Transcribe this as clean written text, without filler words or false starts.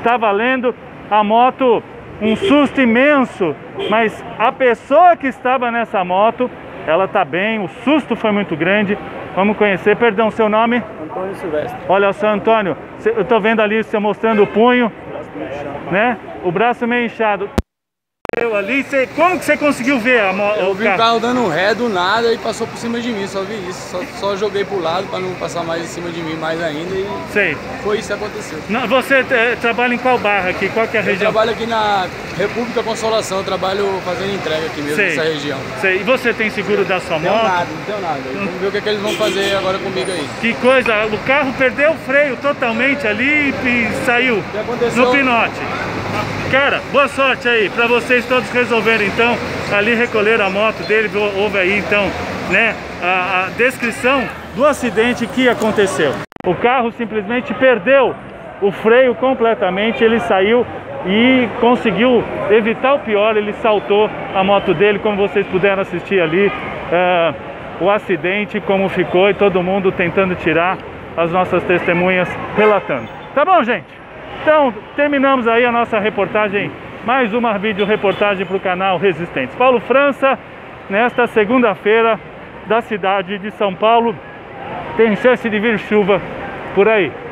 tá valendo. A moto, um susto imenso, mas a pessoa que estava nessa moto, ela tá bem, o susto foi muito grande. Vamos conhecer, perdão, seu nome? Antônio Silvestre. Olha, seu Antônio, eu tô vendo ali você mostrando o punho, né? O braço meio inchado. Eu ali, como que você conseguiu ver Eu vi o carro dando ré do nada e passou por cima de mim, só vi isso. Só joguei pro lado para não passar mais em cima de mim mais ainda e sei. Foi isso que aconteceu. Você trabalha em qual bairro aqui? Qual que é a região? Eu trabalho aqui na República Consolação, eu trabalho fazendo entrega aqui mesmo, nessa região. Sei. E você tem seguro da sua moto? Não tenho nada. Vamos ver o que eles vão fazer agora comigo aí. Que coisa, o carro perdeu o freio totalmente ali e saiu no pinote. Cara, boa sorte aí, pra vocês todos resolverem então, ali recolher a moto dele, houve aí então, né, a descrição do acidente que aconteceu. O carro simplesmente perdeu o freio completamente, ele saiu e conseguiu evitar o pior, ele saltou a moto dele, como vocês puderam assistir ali, o acidente, como ficou e todo mundo tentando tirar, as nossas testemunhas relatando. Tá bom, gente? Então, terminamos aí a nossa reportagem, mais uma vídeo-reportagem para o canal Resistentes. Paulo França, nesta segunda-feira da cidade de São Paulo, tem chance de vir chuva por aí.